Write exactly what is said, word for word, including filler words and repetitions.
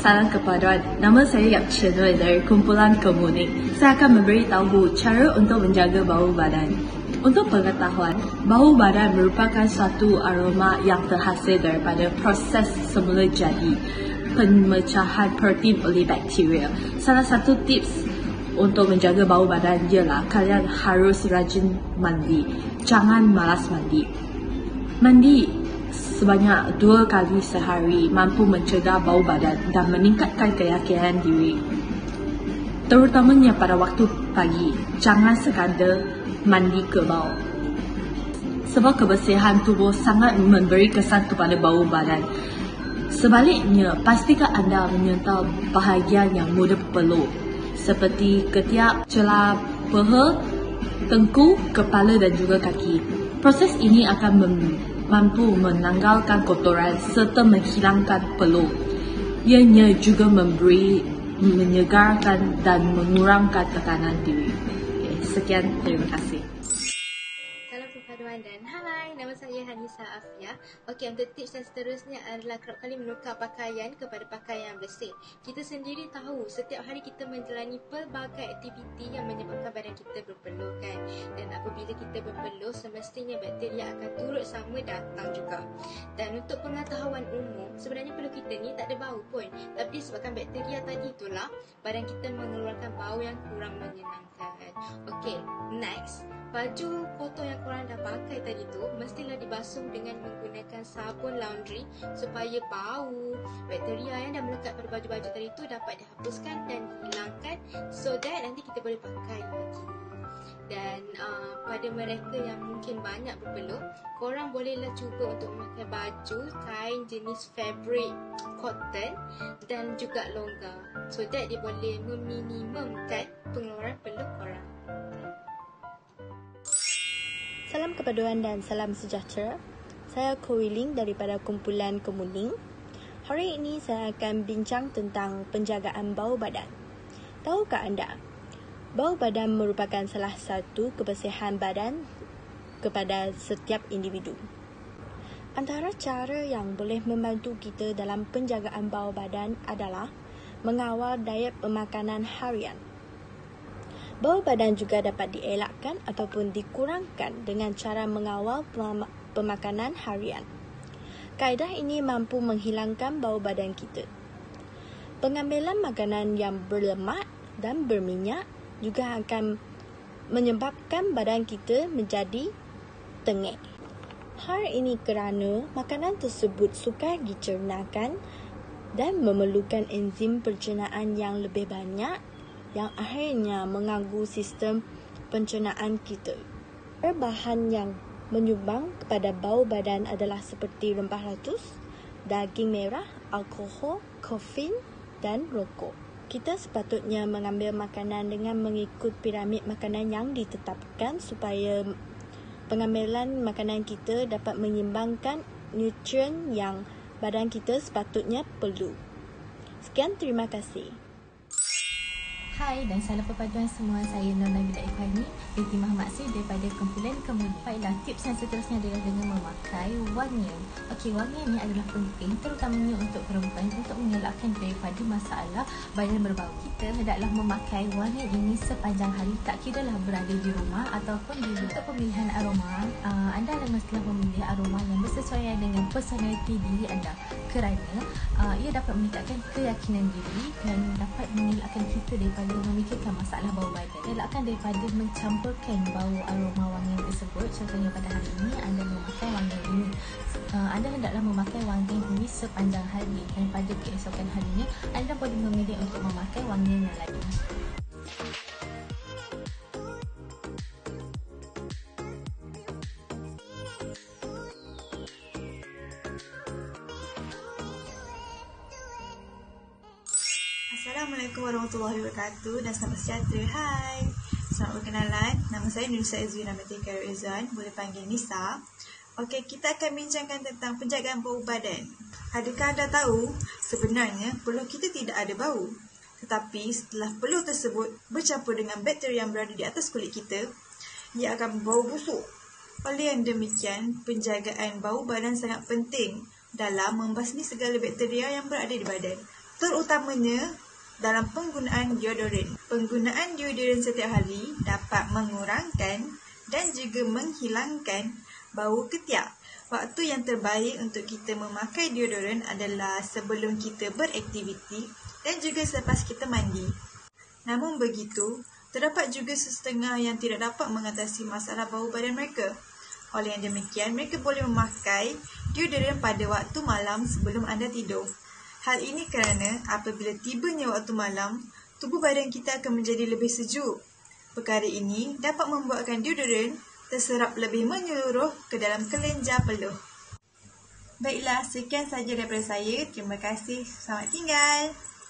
salam kepada nama saya Yap Chen Wei dari kumpulan Kemuning. Saya akan memberitahu cara untuk menjaga bau badan. Untuk pengetahuan, bau badan merupakan suatu aroma yang terhasil daripada proses semula jadi pemecahan protein oleh bakteria. Salah satu tips untuk menjaga bau badan ialah kalian harus rajin mandi. Jangan malas mandi. Mandi sebanyak dua kali sehari mampu mencegah bau badan dan meningkatkan keyakinan diri. Terutamanya pada waktu pagi, jangan sekadar mandi kebau. Sebab kebersihan tubuh sangat memberi kesan kepada bau badan. Sebaliknya, pastikan anda menyentuh bahagian yang mudah berpeluh seperti ketiak, celah peha, tengkuk, kepala dan juga kaki. Proses ini akan mem- mampu menanggalkan kotoran serta menghilangkan peluh. Ianya juga memberi, menyegarkan dan mengurangkan tekanan diri. Okay, sekian, terima kasih. Salam perpaduan dan hai, nama saya Hanisa Afia. Okey, untuk tips dan seterusnya adalah kerap kali menukar pakaian kepada pakaian yang bersih. Kita sendiri tahu setiap hari kita menjalani pelbagai aktiviti yang menyebabkan badan kita berpeluh kan. Dan apabila kita berpeluh, semestinya bakteria akan turut sama datang juga. Dan untuk pengetahuan umum, sebenarnya peluh kita ni tak ada bau pun. Tapi disebabkan bakteria tadi itulah, badan kita mengeluarkan bau yang kurang menyenangkan. Okey, next. Baju kotor yang korang dah pakai tadi tu mestilah dibasuh dengan menggunakan sabun laundry supaya bau bakteria yang dah melekat pada baju-baju tadi tu dapat dihapuskan dan dihilangkan, so that nanti kita boleh pakai lagi. Dan uh, pada mereka yang mungkin banyak berpeluh, korang bolehlah cuba untuk memakai baju kain jenis fabric cotton dan juga longgar, so that dia boleh meminimumkan pengeluaran peluh korang. Salam kepaduan dan salam sejahtera. Saya Kowi Ling daripada kumpulan Kemuning. Hari ini saya akan bincang tentang penjagaan bau badan. Tahukah anda, bau badan merupakan salah satu kebersihan badan kepada setiap individu. Antara cara yang boleh membantu kita dalam penjagaan bau badan adalah mengawal diet pemakanan harian. Bau badan juga dapat dielakkan ataupun dikurangkan dengan cara mengawal pemakanan harian. Kaedah ini mampu menghilangkan bau badan kita. Pengambilan makanan yang berlemak dan berminyak juga akan menyebabkan badan kita menjadi tengik. Hal ini kerana makanan tersebut sukar dicernakan dan memerlukan enzim pencernaan yang lebih banyak, yang akhirnya mengganggu sistem pencernaan kita. Bahan yang menyumbang kepada bau badan adalah seperti rempah ratus, daging merah, alkohol, kafein dan rokok. Kita sepatutnya mengambil makanan dengan mengikut piramid makanan yang ditetapkan supaya pengambilan makanan kita dapat menyeimbangkan nutrien yang badan kita sepatutnya perlu. Sekian, terima kasih. Hai dan salam perpaduan semua, saya Nona Bila Ikhwani binti Muhammad Sri daripada kumpulan Kemuning. Baiklah, tips yang seterusnya adalah dengan memakai wangian. Okey, wangian ni adalah penting terutamanya untuk perempuan untuk mengelakkan daripada masalah badan berbau. Kita hendaklah memakai wangian ini sepanjang hari, tak kiralah berada di rumah ataupun di luar. Untuk pemilihan aroma, uh, anda mestilah memilih aroma yang bersesuaian dengan personaliti diri anda, kerana uh, ia dapat meningkatkan keyakinan diri dan dapat mengelakkan kita daripada memikirkan masalah bau badan. Elakkan daripada mencampurkan bau aroma wangian tersebut. Contohnya pada hari ini anda memakai wangian ini, uh, anda hendaklah memakai wangian ini sepanjang hari, dan pada keesokan harinya anda boleh memilih untuk memakai wangian yang lain. Assalamualaikum warahmatullahi wabarakatuh dan selamat sejahtera. Hai, selamat berkenalan. Nama saya Nurisa Izwina Matika Rizwan, boleh panggil Nisa. Okey, kita akan bincangkan tentang penjagaan bau badan. Adakah anda tahu sebenarnya peluh kita tidak ada bau? Tetapi setelah peluh tersebut bercampur dengan bakteria yang berada di atas kulit kita, ia akan berbau busuk. Oleh yang demikian, penjagaan bau badan sangat penting dalam membasmi segala bakteria yang berada di badan. terutamanya dalam penggunaan deodoran. Penggunaan deodoran setiap hari dapat mengurangkan dan juga menghilangkan bau ketiak. Waktu yang terbaik untuk kita memakai deodoran adalah sebelum kita beraktiviti dan juga selepas kita mandi. Namun begitu, terdapat juga sesetengah yang tidak dapat mengatasi masalah bau badan mereka. Oleh yang demikian, mereka boleh memakai deodoran pada waktu malam sebelum anda tidur. Hal ini kerana apabila tibanya waktu malam, tubuh badan kita akan menjadi lebih sejuk. Perkara ini dapat membuatkan deodoran terserap lebih menyeluruh ke dalam kelenjar peluh. Baiklah, sekian sahaja daripada saya. Terima kasih. Selamat tinggal.